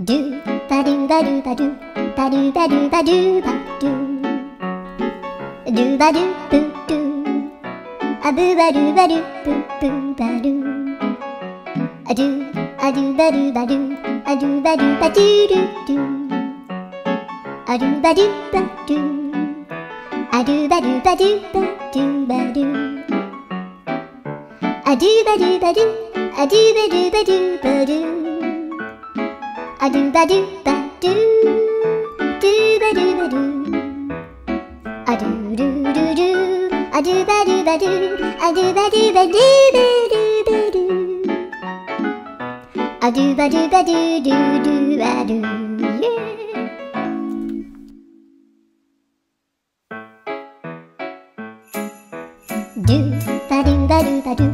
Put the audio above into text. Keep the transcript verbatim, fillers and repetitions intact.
ドゥバドゥバドゥバドゥバドゥバドゥバドゥバドゥドゥバドゥブドゥアブバドゥバドゥブブバドゥアドゥアドゥバドゥバドゥアドゥバドゥバドゥドゥドゥアドゥバドゥバドゥアドゥバドゥバドゥバドゥバドゥアドゥバドゥバドゥアドゥバドゥバドゥバドゥアドゥバドゥバドゥドゥバドゥバドゥアドゥルルルアドゥバドゥバドゥアドゥバドゥバドゥバドゥバドゥアドゥバドゥバドゥドゥドゥアドゥドゥバドゥバドゥバドゥ